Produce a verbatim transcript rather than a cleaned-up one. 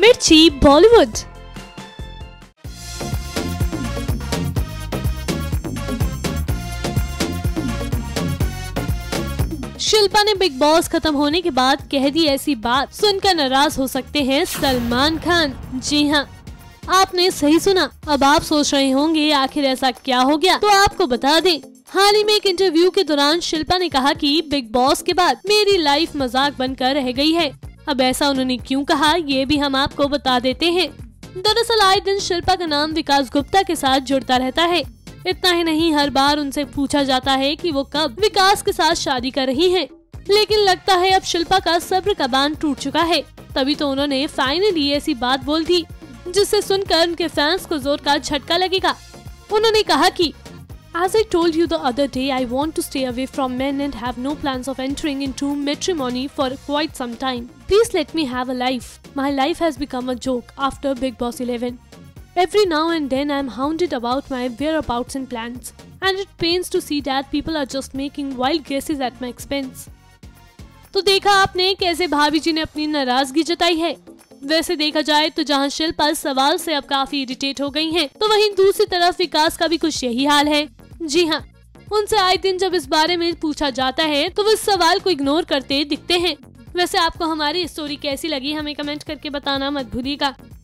मिर्ची बॉलीवुड। शिल्पा ने big boss खत्म होने के बाद कह दी ऐसी बात, सुनकर नाराज हो सकते हैं सलमान खान। जी हाँ, आपने सही सुना। अब आप सोच रहे होंगे आखिर ऐसा क्या हो गया, तो आपको बता दें, हाल ही में एक इंटरव्यू के दौरान शिल्पा ने कहा कि बिग बॉस के बाद मेरी लाइफ मजाक बनकर रह गई है। अब ऐसा उन्होंने क्यों कहा, ये भी हम आपको बता देते हैं। दरअसल आए दिन शिल्पा का नाम विकास गुप्ता के साथ जुड़ता रहता है। इतना ही नहीं, हर बार उनसे पूछा जाता है कि वो कब विकास के साथ शादी कर रही हैं। लेकिन लगता है अब शिल्पा का सब्र का बांध टूट चुका है। तभी तो उन्होंने फाइनली ऐसी बात बोल दी जिससे सुनकर उनके फैंस को जोर का झटका लगेगा। उन्होंने कहा कि As I told you the other day, I want to stay away from men and have no plans of entering into matrimony for quite some time. Please let me have a life. My life has become a joke after Big Boss eleven. Every now and then I am hounded about my whereabouts and plans, and it pains to see that people are just making wild guesses at my expense. तो देखा आपने कैसे भाभी जी ने अपनी नाराजगी जताई है। वैसे देखा जाए तो जहां शिल्पा सवाल से अब काफी इरिटेट हो गई हैं, तो वहीं दूसरी तरफ विकास का भी कुछ यही हाल है। जी हाँ, उनसे आए दिन जब इस बारे में पूछा जाता है तो वो इस सवाल को इग्नोर करते दिखते हैं। वैसे आपको हमारी स्टोरी कैसी लगी, हमें कमेंट करके बताना मत भूलिएगा।